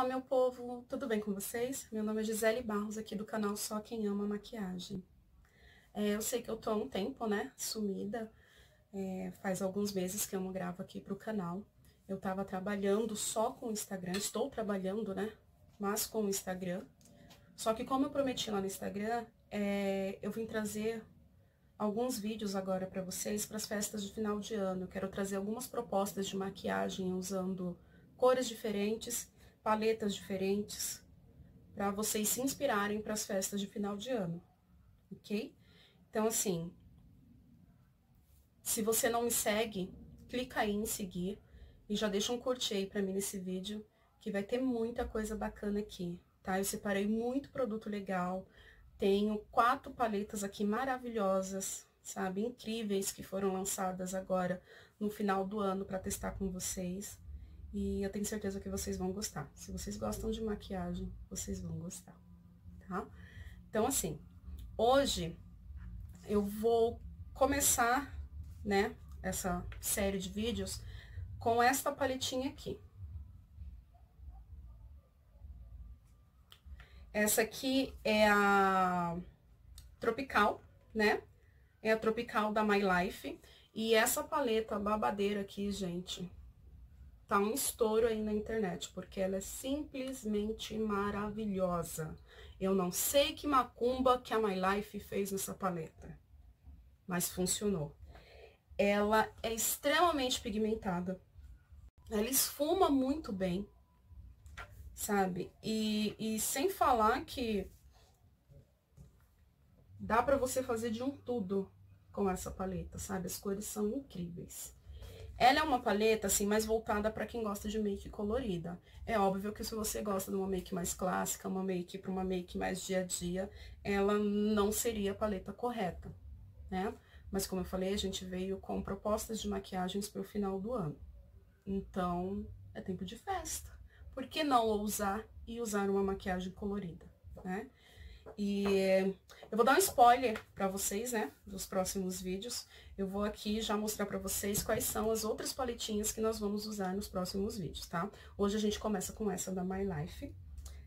Olá, meu povo, tudo bem com vocês? Meu nome é Gisele Barros, aqui do canal Só Quem Ama Maquiagem. Eu sei que eu tô há um tempo, né, sumida, faz alguns meses que eu não gravo aqui pro canal. Eu tava trabalhando só com o Instagram, estou trabalhando, né, mas com o Instagram. Só que como eu prometi lá no Instagram, eu vim trazer alguns vídeos agora pra vocês para as festas de final de ano. Eu quero trazer algumas propostas de maquiagem usando cores diferentes, paletas diferentes, para vocês se inspirarem para as festas de final de ano, ok? Então, assim, se você não me segue, clica aí em seguir e já deixa um curtir aí para mim nesse vídeo, que vai ter muita coisa bacana aqui, tá? Eu separei muito produto legal, tenho 4 paletas aqui maravilhosas, sabe? Incríveis, que foram lançadas agora no final do ano para testar com vocês. E eu tenho certeza que vocês vão gostar. Se vocês gostam de maquiagem, vocês vão gostar, tá? Então, assim, hoje eu vou começar, né, essa série de vídeos com esta paletinha aqui. Essa aqui é a Tropical, né? É a Tropical da My Life. E essa paleta babadeira aqui, gente, tá um estouro aí na internet, porque ela é simplesmente maravilhosa. Eu não sei que macumba que a My Life fez nessa paleta, mas funcionou. Ela é extremamente pigmentada, ela esfuma muito bem, sabe? E sem falar que dá pra você fazer de um tudo com essa paleta, sabe? As cores são incríveis. Ela é uma paleta, assim, mais voltada para quem gosta de make colorida. É óbvio que se você gosta de uma make mais clássica, uma make para uma make mais dia a dia, ela não seria a paleta correta, né? Mas como eu falei, a gente veio com propostas de maquiagens para o final do ano. Então, é tempo de festa. Por que não ousar e usar uma maquiagem colorida, né? E eu vou dar um spoiler pra vocês, né, dos próximos vídeos. Eu vou aqui já mostrar pra vocês quais são as outras paletinhas que nós vamos usar nos próximos vídeos, tá? Hoje a gente começa com essa da My Life.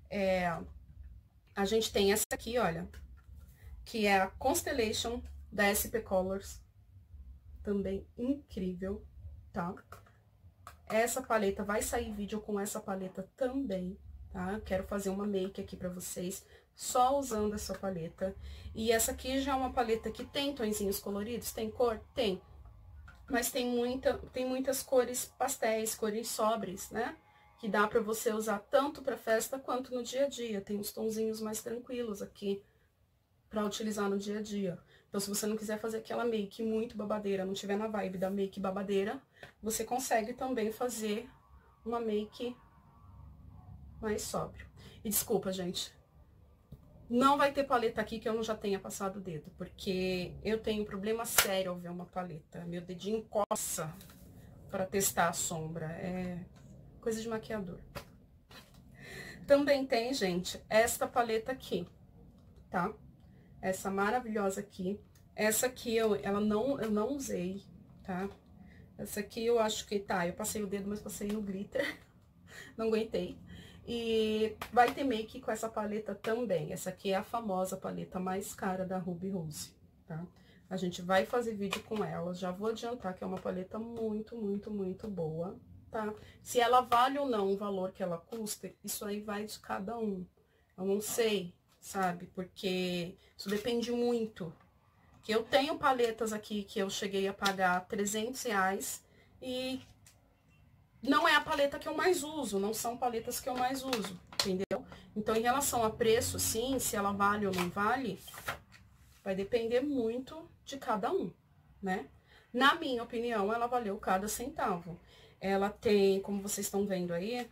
A gente tem essa aqui, olha, que é a Constellation da SP Colors. Também incrível, tá? Essa paleta, vai sair vídeo com essa paleta também, tá? Eu quero fazer uma make aqui pra vocês, só usando essa paleta. E essa aqui já é uma paleta que tem tonzinhos coloridos, tem cor? Tem. Mas tem muitas cores pastéis, cores sobres, né? Que dá pra você usar tanto pra festa quanto no dia a dia. Tem uns tonzinhos mais tranquilos aqui pra utilizar no dia a dia. Então, se você não quiser fazer aquela make muito babadeira, não tiver na vibe da make babadeira, você consegue também fazer uma make mais sóbrio. E desculpa, gente, não vai ter paleta aqui que eu não já tenha passado o dedo, porque eu tenho um problema sério ao ver uma paleta. Meu dedinho coça para testar a sombra, é coisa de maquiador. Também tem, gente, esta paleta aqui, tá? Essa maravilhosa aqui. Essa aqui eu não usei, tá? Essa aqui eu acho que tá, eu passei o dedo, mas passei no glitter, não aguentei. E vai ter make com essa paleta também. Essa aqui é a famosa paleta mais cara da Ruby Rose, tá? A gente vai fazer vídeo com ela. Já vou adiantar que é uma paleta muito, muito, muito boa, tá? Se ela vale ou não o valor que ela custa, isso aí vai de cada um. Eu não sei, sabe? Porque isso depende muito. Que eu tenho paletas aqui que eu cheguei a pagar R$300 e não é a paleta que eu mais uso, não são paletas que eu mais uso, entendeu? Então, em relação a preço, sim, se ela vale ou não vale, vai depender muito de cada um, né? Na minha opinião, ela valeu cada centavo. Ela tem, como vocês estão vendo aí,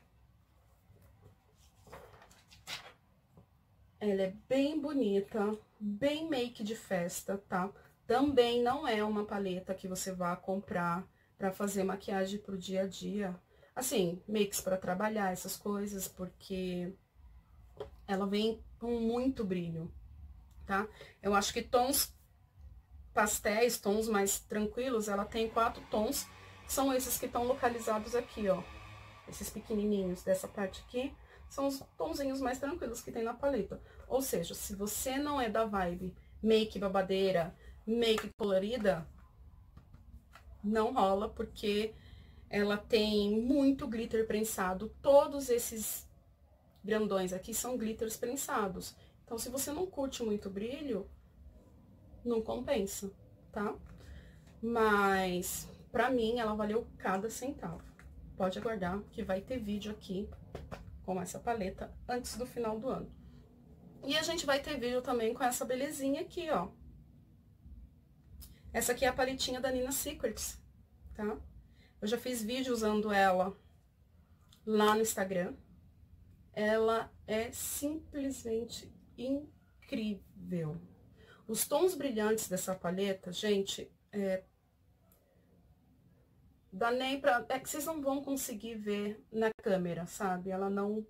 ela é bem bonita, bem make de festa, tá? Também não é uma paleta que você vá comprar pra fazer maquiagem pro dia a dia. Assim, makes pra trabalhar, essas coisas, porque ela vem com muito brilho, tá? Eu acho que tons pastéis, tons mais tranquilos, ela tem 4 tons, que são esses que estão localizados aqui, ó. Esses pequenininhos dessa parte aqui são os tonzinhos mais tranquilos que tem na paleta. Ou seja, se você não é da vibe make babadeira, make colorida, não rola, porque ela tem muito glitter prensado. Todos esses grandões aqui são glitters prensados. Então, se você não curte muito brilho, não compensa, tá? Mas, pra mim, ela valeu cada centavo. Pode aguardar que vai ter vídeo aqui com essa paleta antes do final do ano. E a gente vai ter vídeo também com essa belezinha aqui, ó. Essa aqui é a paletinha da Nina Secrets, tá? Eu já fiz vídeo usando ela lá no Instagram. Ela é simplesmente incrível. Os tons brilhantes dessa paleta, gente, dá nem pra... É que vocês não vão conseguir ver na câmera, sabe? Ela não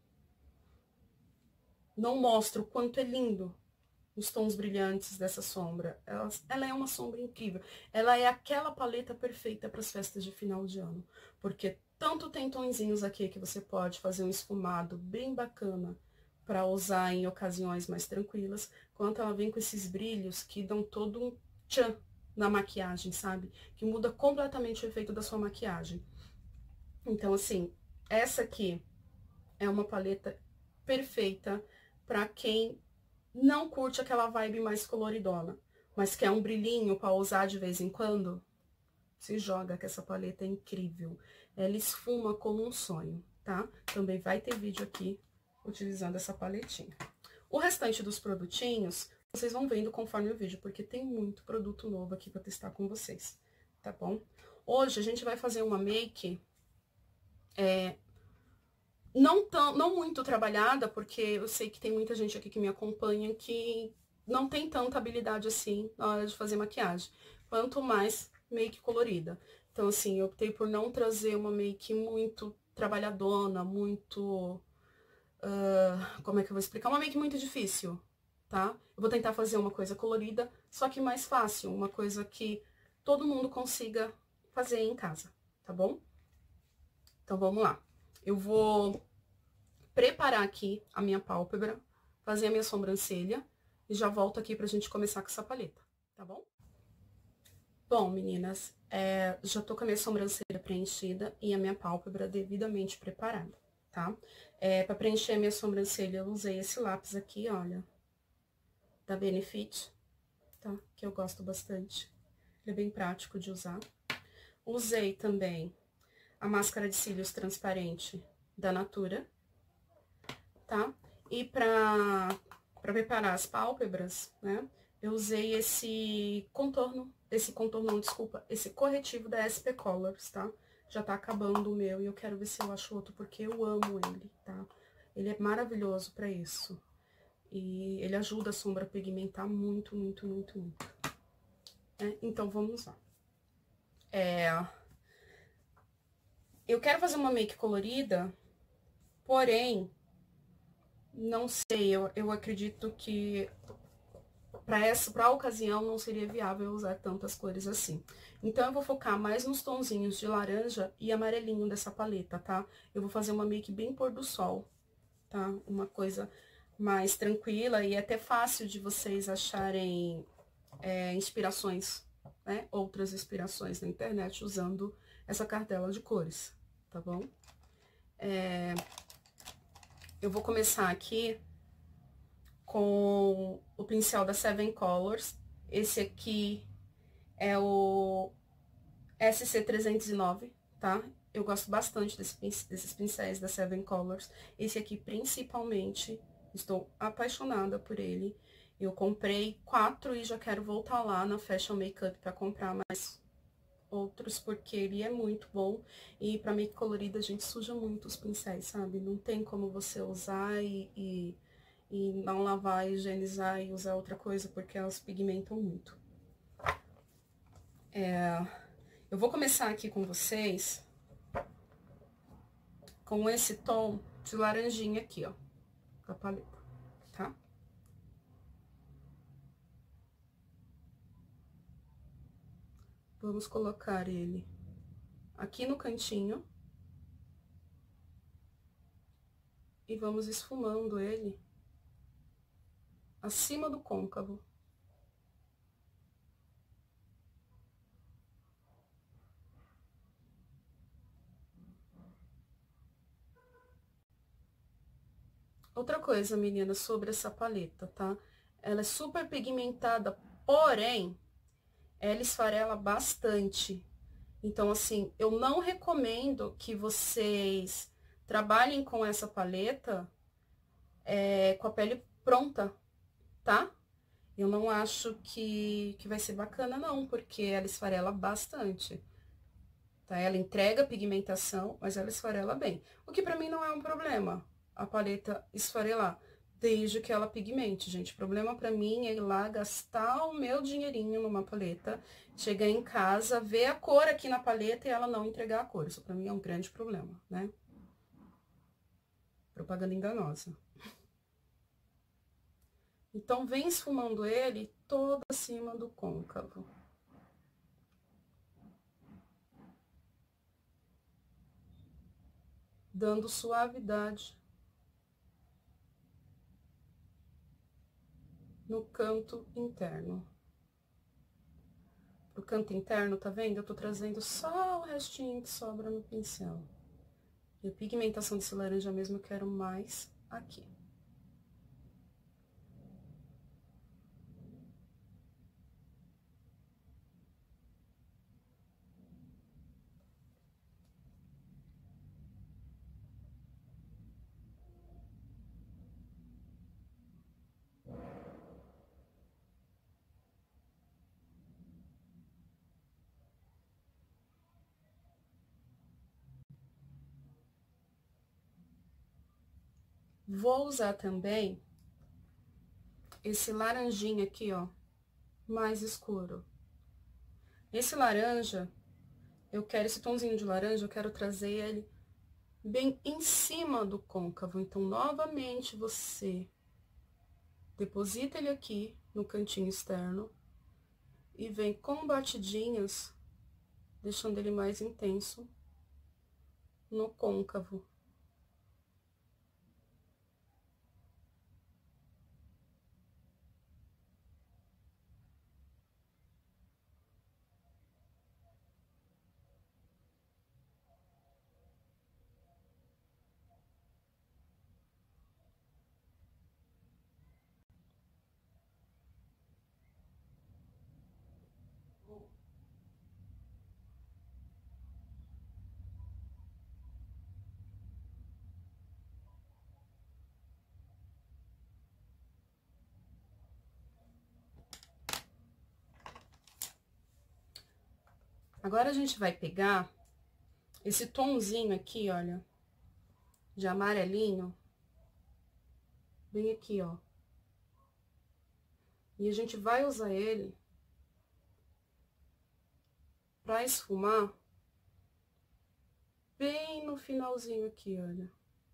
mostra o quanto é lindo os tons brilhantes dessa sombra. Ela é uma sombra incrível. Ela é aquela paleta perfeita para as festas de final de ano. Porque tanto tem tonzinhos aqui que você pode fazer um esfumado bem bacana para usar em ocasiões mais tranquilas, quanto ela vem com esses brilhos que dão todo um tchan na maquiagem, sabe? Que muda completamente o efeito da sua maquiagem. Então, assim, essa aqui é uma paleta perfeita para quem não curte aquela vibe mais coloridona, mas quer um brilhinho para usar de vez em quando. Se joga, que essa paleta é incrível. Ela esfuma como um sonho, tá? Também vai ter vídeo aqui utilizando essa paletinha. O restante dos produtinhos, vocês vão vendo conforme o vídeo, porque tem muito produto novo aqui pra testar com vocês, tá bom? Hoje a gente vai fazer uma make não muito trabalhada, porque eu sei que tem muita gente aqui que me acompanha que não tem tanta habilidade assim na hora de fazer maquiagem. Quanto mais make colorida. Então, assim, eu optei por não trazer uma make muito trabalhadona, muito... como é que eu vou explicar? Uma make muito difícil, tá? Eu vou tentar fazer uma coisa colorida, só que mais fácil. Uma coisa que todo mundo consiga fazer em casa, tá bom? Então, vamos lá. Eu vou preparar aqui a minha pálpebra, fazer a minha sobrancelha e já volto aqui pra gente começar com essa paleta, tá bom? Bom, meninas, já tô com a minha sobrancelha preenchida e a minha pálpebra devidamente preparada, tá? Pra preencher a minha sobrancelha, eu usei esse lápis aqui, olha, da Benefit, tá? Que eu gosto bastante. Ele é bem prático de usar. Usei também a máscara de cílios transparente da Natura, tá? E pra preparar as pálpebras, né, eu usei esse corretivo da SP Colors, tá? Já tá acabando o meu e eu quero ver se eu acho outro, porque eu amo ele, tá? Ele é maravilhoso pra isso. E ele ajuda a sombra a pigmentar muito, muito, muito, muito. Então, vamos lá. Eu quero fazer uma make colorida, porém... Não sei, eu acredito que pra a ocasião não seria viável usar tantas cores assim. Então, eu vou focar mais nos tonzinhos de laranja e amarelinho dessa paleta, tá? Eu vou fazer uma make bem pôr do sol, tá? Uma coisa mais tranquila e até fácil de vocês acharem inspirações, né? Outras inspirações na internet usando essa cartela de cores, tá bom? Eu vou começar aqui com o pincel da Seven Colors. Esse aqui é o SC309, tá? Eu gosto bastante desses pincéis da Seven Colors. Esse aqui, principalmente, estou apaixonada por ele. Eu comprei 4 e já quero voltar lá na Fashion Makeup para comprar mais outros, porque ele é muito bom. E pra make colorida a gente suja muito os pincéis, sabe? Não tem como você usar e não lavar, higienizar e usar outra coisa, porque elas pigmentam muito. Eu vou começar aqui com vocês com esse tom de laranjinha aqui, ó, da paleta, tá? Vamos colocar ele aqui no cantinho. e vamos esfumando ele acima do côncavo. Outra coisa, meninas, sobre essa paleta, tá? Ela é super pigmentada, porém, ela esfarela bastante. Então, assim, eu não recomendo que vocês trabalhem com essa paleta com a pele pronta, tá? Eu não acho que vai ser bacana, não, porque ela esfarela bastante. Tá? Ela entrega pigmentação, mas ela esfarela bem. O que pra mim não é um problema, a paleta esfarelar, desde que ela pigmente, gente. O problema pra mim é ir lá gastar o meu dinheirinho numa paleta, chegar em casa, ver a cor aqui na paleta e ela não entregar a cor. Isso pra mim é um grande problema, né? Propaganda enganosa. Então, vem esfumando ele todo acima do côncavo. Dando suavidade no canto interno. Pro canto interno, tá vendo? Eu tô trazendo só o restinho que sobra no pincel. E a pigmentação desse laranja mesmo eu quero mais aqui. Vou usar também esse laranjinha aqui, ó, mais escuro. Esse laranja, eu quero esse tomzinho de laranja, eu quero trazer ele bem em cima do côncavo. Então, novamente, você deposita ele aqui no cantinho externo e vem com batidinhas, deixando ele mais intenso no côncavo. Agora, a gente vai pegar esse tomzinho aqui, olha, de amarelinho, bem aqui, ó. E a gente vai usar ele pra esfumar bem no finalzinho aqui, olha.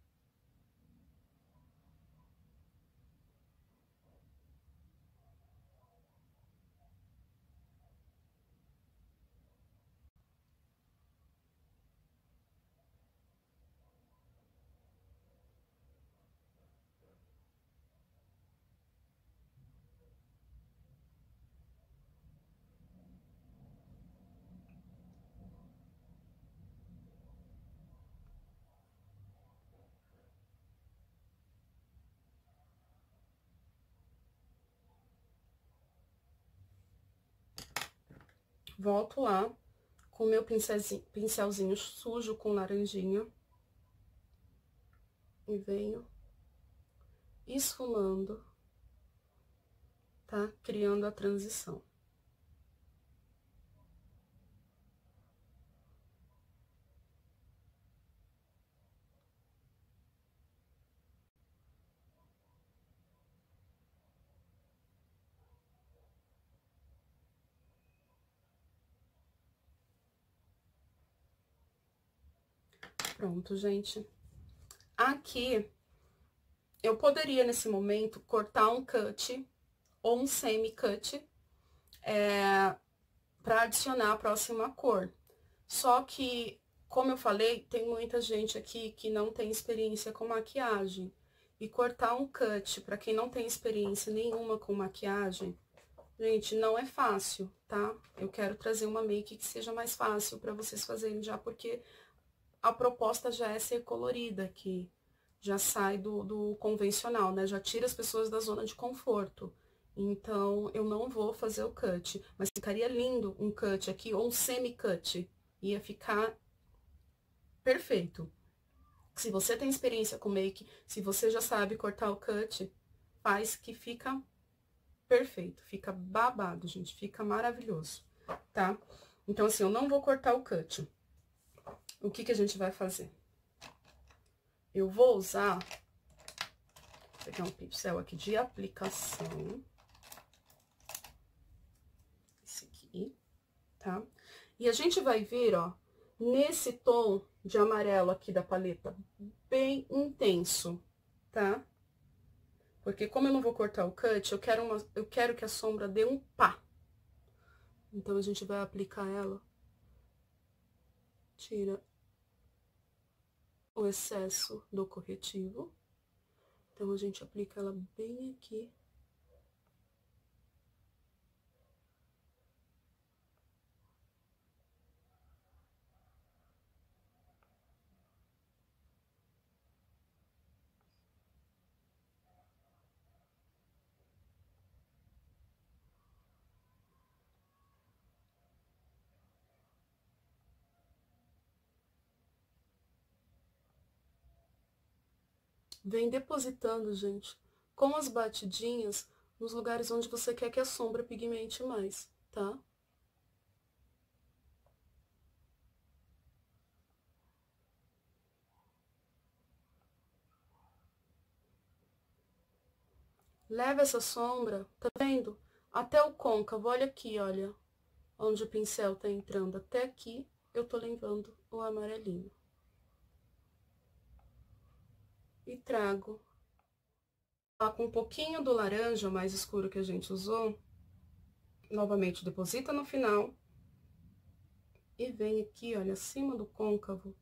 Volto lá com o meu pincelzinho sujo com laranjinha. E venho esfumando, tá? Criando a transição. Pronto, gente. Aqui, eu poderia, nesse momento, cortar um cut ou um semi-cut pra adicionar a próxima cor. Só que, como eu falei, tem muita gente aqui que não tem experiência com maquiagem. E cortar um cut, pra quem não tem experiência nenhuma com maquiagem, gente, não é fácil, tá? Eu quero trazer uma make que seja mais fácil pra vocês fazerem já, porque a proposta já é ser colorida, que já sai do convencional, né? Já tira as pessoas da zona de conforto. Então, eu não vou fazer o cut, mas ficaria lindo um cut aqui, ou um semi-cut. Ia ficar perfeito. Se você tem experiência com make, se você já sabe cortar o cut, faz que fica perfeito, fica babado, gente, fica maravilhoso, tá? Então, assim, eu não vou cortar o cut. O que que a gente vai fazer? Eu vou usar, vou pegar um pincel aqui de aplicação, esse aqui, tá? E a gente vai vir, ó, nesse tom de amarelo aqui da paleta, bem intenso, tá? Porque como eu não vou cortar o cut, eu quero que a sombra dê um pá. Então, a gente vai aplicar ela, tira o excesso do corretivo. Então, a gente aplica ela bem aqui. Vem depositando, gente, com as batidinhas nos lugares onde você quer que a sombra pigmente mais, tá? Leva essa sombra, tá vendo? Até o côncavo, olha aqui, olha, onde o pincel tá entrando. Até aqui, eu tô levando o amarelinho. E trago. Com um pouquinho do laranja mais escuro que a gente usou, novamente deposita no final. E vem aqui, olha, acima do côncavo,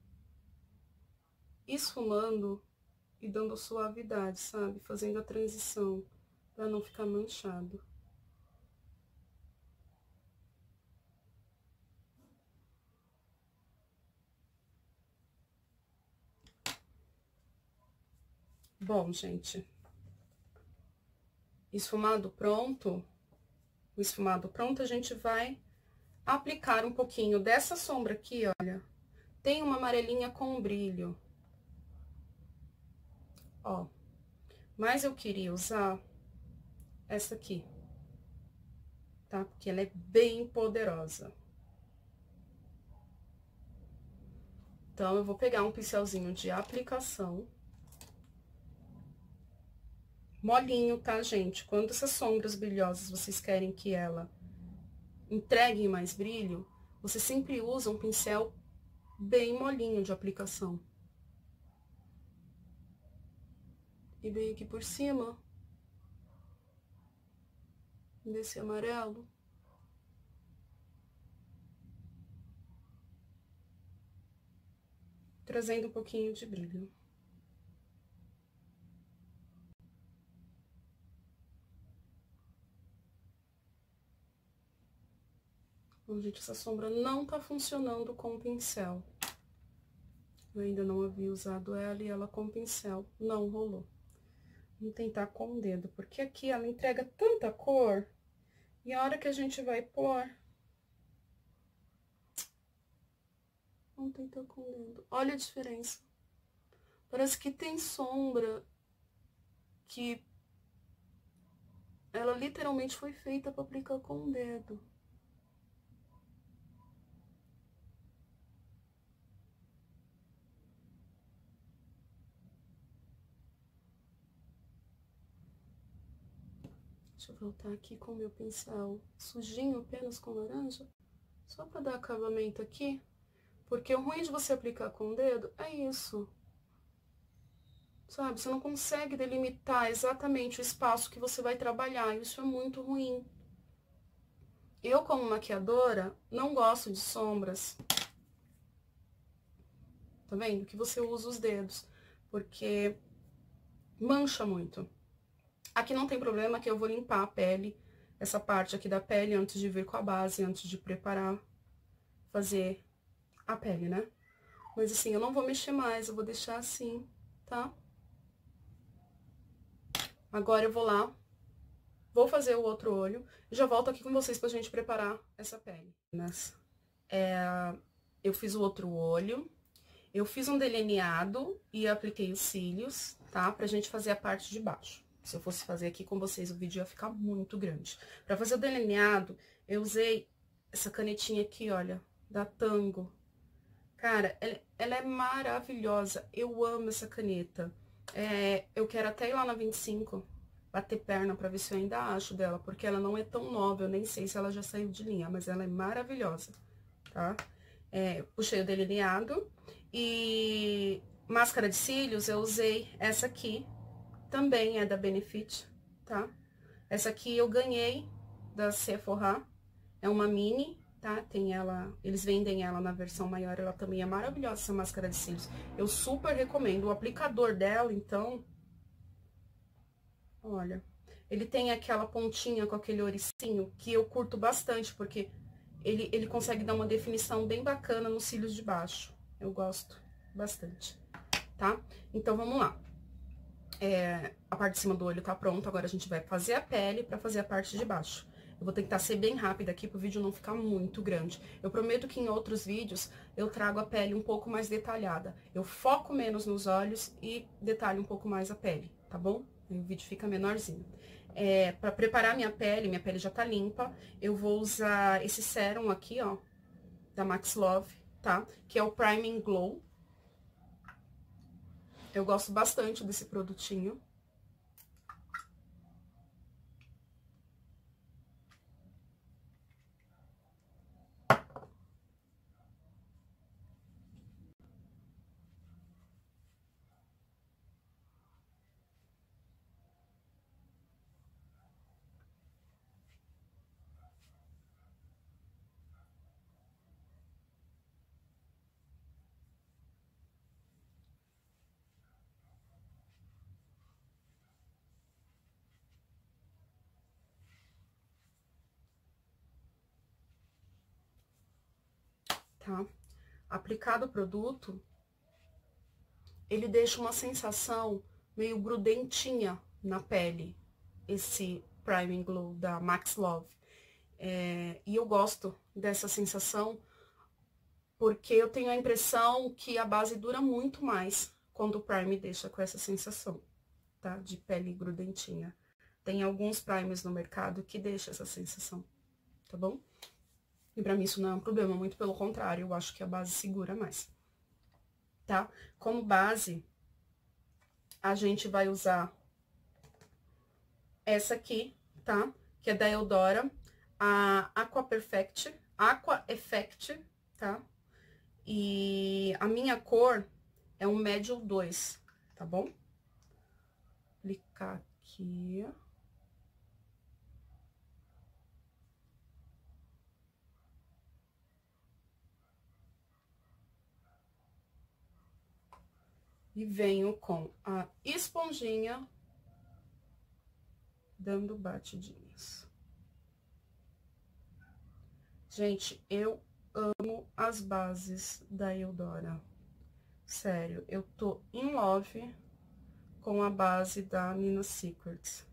esfumando e dando suavidade, sabe? Fazendo a transição, pra não ficar manchado. Bom, gente, esfumado pronto, o esfumado pronto, a gente vai aplicar um pouquinho dessa sombra aqui, olha. Tem uma amarelinha com brilho. Ó, mas eu queria usar essa aqui, tá? Porque ela é bem poderosa. Então, eu vou pegar um pincelzinho de aplicação. Molinho, tá, gente? Quando essas sombras brilhosas, vocês querem que ela entregue mais brilho, você sempre usa um pincel bem molinho de aplicação. E bem aqui por cima desse amarelo. Trazendo um pouquinho de brilho. Bom, gente, essa sombra não tá funcionando com o pincel. Eu ainda não havia usado ela e ela com pincel não rolou. Vamos tentar com o dedo, porque aqui ela entrega tanta cor e a hora que a gente vai pôr... Vamos tentar com o dedo. Olha a diferença. Parece que tem sombra que ela literalmente foi feita para aplicar com o dedo. Deixa eu voltar aqui com o meu pincel sujinho, apenas com laranja, só para dar acabamento aqui, porque o ruim de você aplicar com o dedo é isso, sabe? Você não consegue delimitar exatamente o espaço que você vai trabalhar, e isso é muito ruim. Eu, como maquiadora, não gosto de sombras tá vendo? Que você usa os dedos, porque mancha muito. Aqui não tem problema, que eu vou limpar a pele, essa parte aqui da pele, antes de vir com a base, antes de preparar, fazer a pele, né? Mas assim, eu não vou mexer mais, eu vou deixar assim, tá? Agora eu vou lá, vou fazer o outro olho e já volto aqui com vocês pra gente preparar essa pele. Eu fiz o outro olho, eu fiz um delineado e apliquei os cílios, tá? Pra gente fazer a parte de baixo. Se eu fosse fazer aqui com vocês, o vídeo ia ficar muito grande. Pra fazer o delineado, eu usei essa canetinha aqui, olha, da Tango. Cara, ela é maravilhosa, eu amo essa caneta. Eu quero até ir lá na 25, bater perna pra ver se eu ainda acho dela, porque ela não é tão nova, eu nem sei se ela já saiu de linha, mas ela é maravilhosa, tá? Puxei o delineado e máscara de cílios eu usei essa aqui, também é da Benefit, tá? Essa aqui eu ganhei da Sephora, é uma mini, tá? Tem ela, eles vendem ela na versão maior, ela também é maravilhosa, essa máscara de cílios. Eu super recomendo. O aplicador dela, então, olha, ele tem aquela pontinha com aquele oricinho que eu curto bastante, porque ele consegue dar uma definição bem bacana nos cílios de baixo. Eu gosto bastante, tá? Então, vamos lá. A parte de cima do olho tá pronta, agora a gente vai fazer a pele pra fazer a parte de baixo. Eu vou tentar ser bem rápida aqui pro vídeo não ficar muito grande. Eu prometo que em outros vídeos eu trago a pele um pouco mais detalhada. Eu foco menos nos olhos e detalho um pouco mais a pele, tá bom? Aí o vídeo fica menorzinho. Pra preparar minha pele já tá limpa, eu vou usar esse sérum aqui, ó, da Max Love, tá? Que é o Priming Glow. Eu gosto bastante desse produtinho. Tá? Aplicado o produto, ele deixa uma sensação meio grudentinha na pele, esse Priming Glow da Max Love. E eu gosto dessa sensação porque eu tenho a impressão que a base dura muito mais quando o Prime deixa com essa sensação, tá? De pele grudentinha. Tem alguns primers no mercado que deixam essa sensação, tá bom? E pra mim isso não é um problema, muito pelo contrário, eu acho que a base segura mais, tá? Como base, a gente vai usar essa aqui, tá? Que é da Eudora, a Aqua Effect, tá? E a minha cor é um médio 2, tá bom? Aplicar aqui, ó. E venho com a esponjinha, dando batidinhas. Gente, eu amo as bases da Eudora. Sério, eu tô in love com a base da Nina Secrets.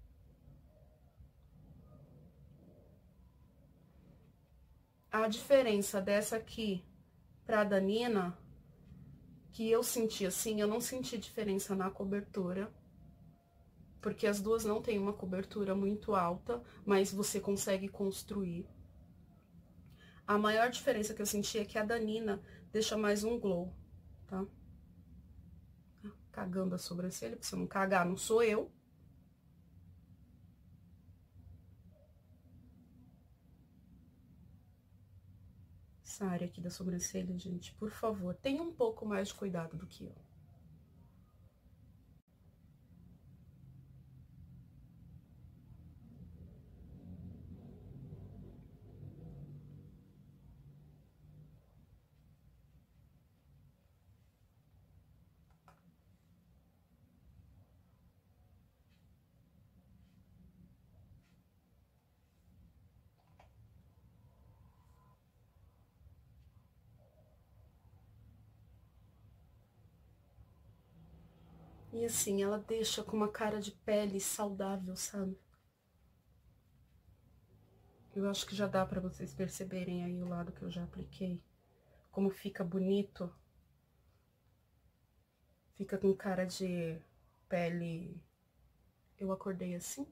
A diferença dessa aqui pra da Nina, que eu senti assim, eu não senti diferença na cobertura, porque as duas não têm uma cobertura muito alta, mas você consegue construir. A maior diferença que eu senti é que a da Nina deixa mais um glow, tá? Cagando a sobrancelha, porque se eu não cagar, não sou eu. Essa área aqui da sobrancelha, gente, por favor, tenha um pouco mais de cuidado do que eu. E assim, ela deixa com uma cara de pele saudável, sabe? Eu acho que já dá pra vocês perceberem aí o lado que eu já apliquei. Como fica bonito. Fica com cara de pele... Eu acordei assim?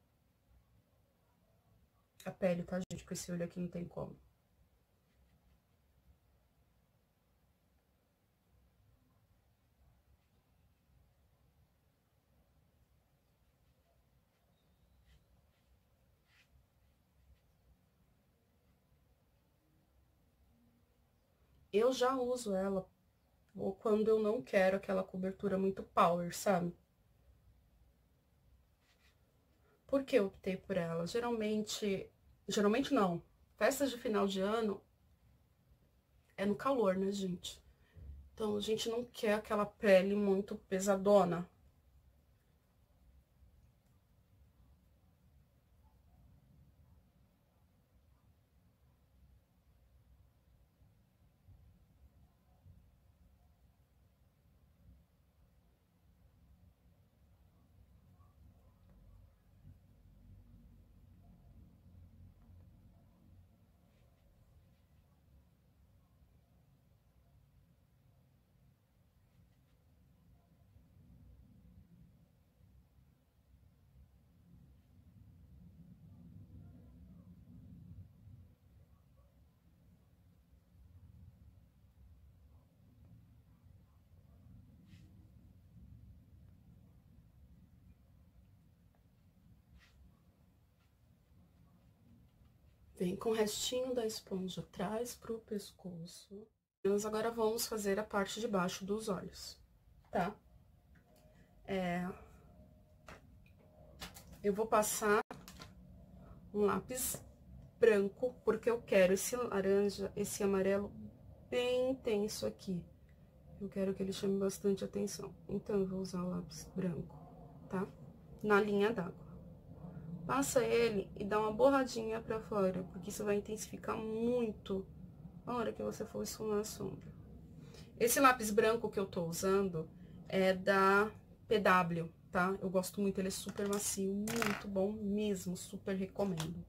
A pele, tá, gente? Com esse olho aqui não tem como. Eu já uso ela ou quando eu não quero aquela cobertura muito power, sabe? Por que eu optei por ela? Geralmente não. Festas de final de ano é no calor, né, gente? Então a gente não quer aquela pele muito pesadona. Vem com o restinho da esponja atrás pro pescoço. Nós agora vamos fazer a parte de baixo dos olhos, tá? Eu vou passar um lápis branco, porque eu quero esse laranja, esse amarelo bem intenso aqui. Eu quero que ele chame bastante atenção. Então, eu vou usar o lápis branco, tá? Na linha d'água. Passa ele e dá uma borradinha pra fora, porque isso vai intensificar muito a hora que você for esfumar a sombra. Esse lápis branco que eu tô usando é da PW, tá? Eu gosto muito, ele é super macio, muito bom mesmo, super recomendo.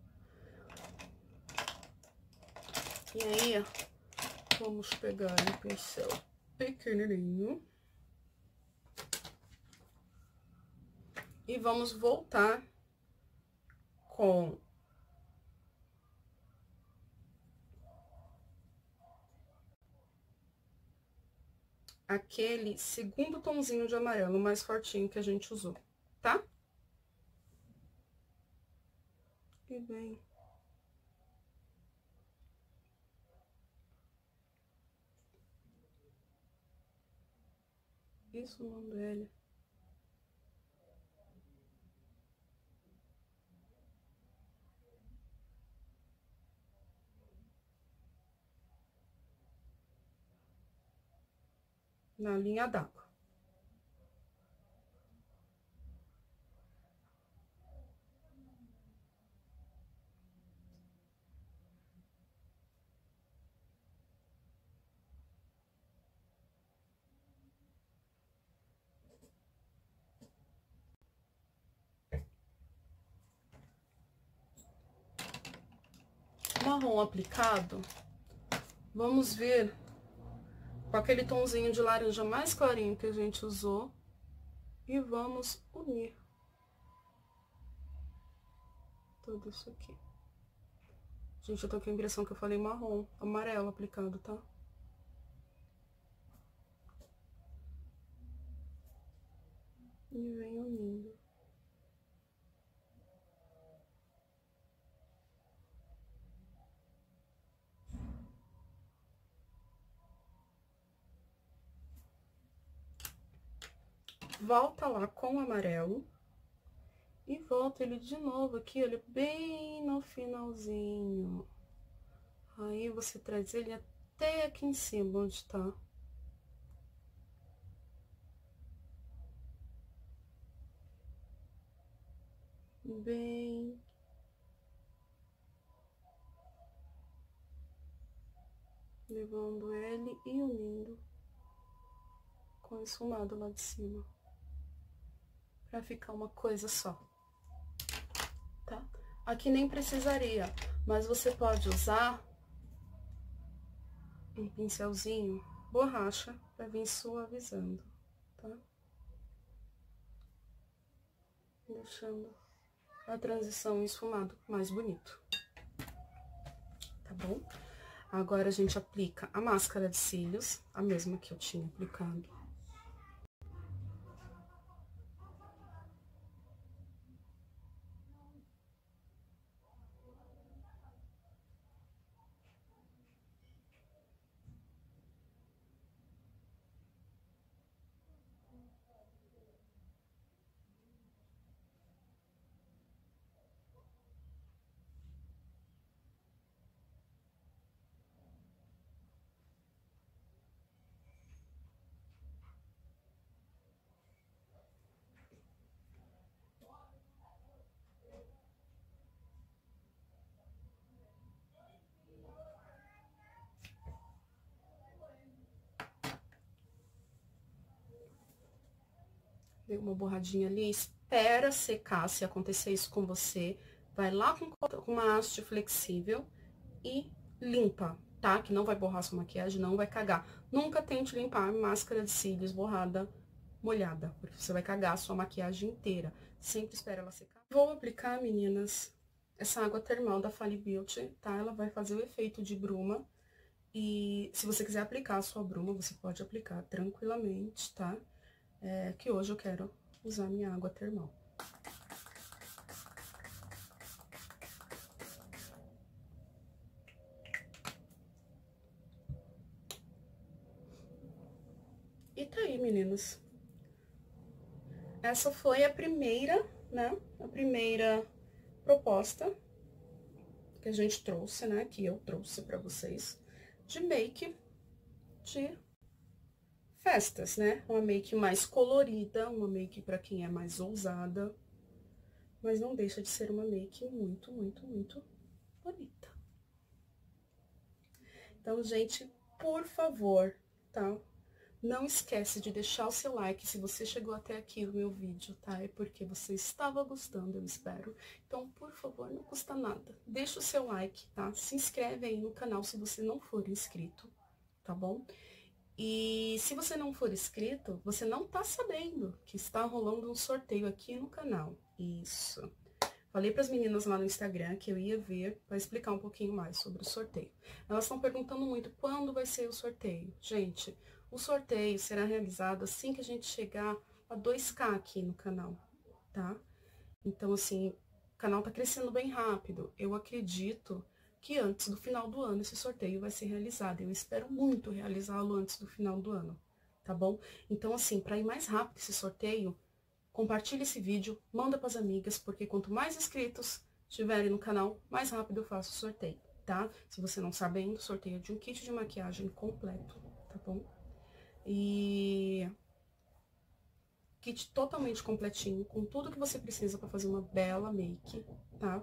E aí, vamos pegar um pincel pequenininho. E vamos voltar com aquele segundo tomzinho de amarelo mais fortinho que a gente usou, tá? E vem. Isso, velho. Na linha d'água. Marrom aplicado, vamos ver com aquele tomzinho de laranja mais clarinho que a gente usou e vamos unir tudo isso aqui. Gente, eu tô com a impressão que eu falei marrom, amarelo aplicado, tá? E vem unindo. Volta lá com o amarelo. E volta ele de novo aqui, olha, bem no finalzinho. Aí você traz ele até aqui em cima, onde tá. Bem... levando ele e unindo com o esfumado lá de cima. pra ficar uma coisa só, tá? Aqui nem precisaria, mas você pode usar um pincelzinho borracha pra vir suavizando, tá? Deixando a transição e esfumado mais bonito, tá bom? Agora a gente aplica a máscara de cílios, a mesma que eu tinha aplicado. Deu uma borradinha ali, espera secar, se acontecer isso com você, vai lá com uma haste flexível e limpa, tá? Que não vai borrar sua maquiagem, não vai cagar. Nunca tente limpar máscara de cílios borrada, molhada, porque você vai cagar a sua maquiagem inteira. Sempre espera ela secar. Vou aplicar, meninas, essa água termal da Fally Beauty, tá? Ela vai fazer o efeito de bruma. E se você quiser aplicar a sua bruma, você pode aplicar tranquilamente, tá? Que hoje eu quero usar minha água termal. E tá aí, meninas. Essa foi a primeira, né? A primeira proposta que a gente trouxe, né? Que eu trouxe pra vocês, de make de festas, né? Uma make mais colorida, uma make pra quem é mais ousada, mas não deixa de ser uma make muito, muito, muito bonita. Então, gente, por favor, tá? Não esquece de deixar o seu like se você chegou até aqui no meu vídeo, tá? É porque você estava gostando, eu espero. Então, por favor, não custa nada. Deixa o seu like, tá? Se inscreve aí no canal se você não for inscrito, tá bom? E se você não for inscrito, você não tá sabendo que está rolando um sorteio aqui no canal. Isso. Falei para as meninas lá no Instagram que eu ia ver para explicar um pouquinho mais sobre o sorteio. Elas estão perguntando muito quando vai ser o sorteio. Gente, o sorteio será realizado assim que a gente chegar a 2K aqui no canal, tá? Então, assim, o canal tá crescendo bem rápido. Eu acredito que antes do final do ano esse sorteio vai ser realizado. Eu espero muito realizá-lo antes do final do ano, tá bom? Então, assim, para ir mais rápido esse sorteio, compartilhe esse vídeo, manda para as amigas, porque quanto mais inscritos tiverem no canal, mais rápido eu faço o sorteio, tá? Se você não sabe ainda, o sorteio é de um kit de maquiagem completo, tá bom? E kit totalmente completinho, com tudo que você precisa para fazer uma bela make, tá?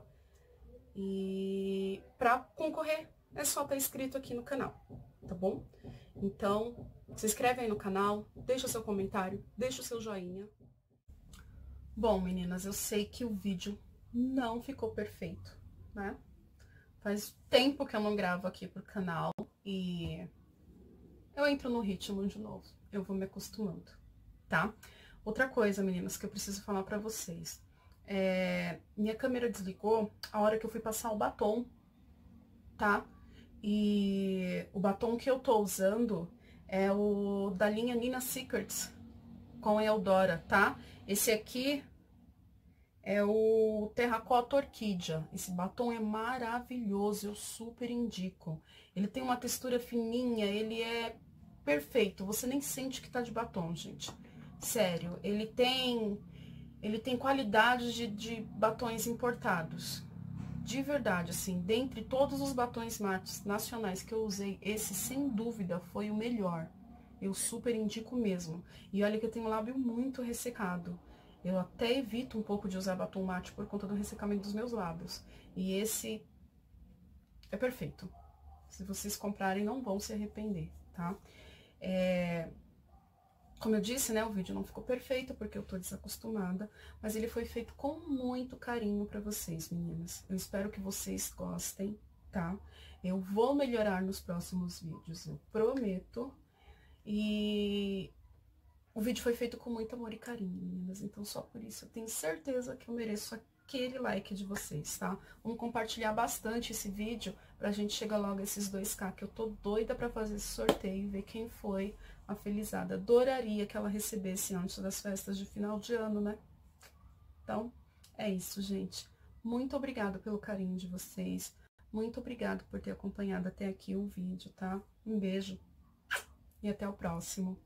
E para concorrer, é só estar inscrito aqui no canal, tá bom? Então, se inscreve aí no canal, deixa o seu comentário, deixa o seu joinha. Bom, meninas, eu sei que o vídeo não ficou perfeito, né? Faz tempo que eu não gravo aqui pro canal e eu entro no ritmo de novo. Eu vou me acostumando, tá? Outra coisa, meninas, que eu preciso falar pra vocês. Minha câmera desligou a hora que eu fui passar o batom, tá? E o batom que eu tô usando é o da linha Nina Secrets com Eudora, tá? Esse aqui é o Terracota Orquídea. Esse batom é maravilhoso, eu super indico. Ele tem uma textura fininha, ele é perfeito. Você nem sente que tá de batom, gente. Sério, ele tem qualidade de batons importados. De verdade, assim, dentre todos os batons mates nacionais que eu usei, esse, sem dúvida, foi o melhor. Eu super indico mesmo. E olha que eu tenho o lábio muito ressecado. Eu até evito um pouco de usar batom mate por conta do ressecamento dos meus lábios. E esse é perfeito. Se vocês comprarem, não vão se arrepender, tá? Como eu disse, né, o vídeo não ficou perfeito porque eu tô desacostumada, mas ele foi feito com muito carinho pra vocês, meninas. Eu espero que vocês gostem, tá? Eu vou melhorar nos próximos vídeos, eu prometo. E o vídeo foi feito com muito amor e carinho, meninas, então só por isso eu tenho certeza que eu mereço aquele like de vocês, tá? Vamos compartilhar bastante esse vídeo pra gente chegar logo a esses 2K, que eu tô doida pra fazer esse sorteio e ver quem foi a felizada. Adoraria que ela recebesse antes das festas de final de ano, né? Então, é isso, gente. Muito obrigada pelo carinho de vocês. Muito obrigada por ter acompanhado até aqui o vídeo, tá? Um beijo e até o próximo.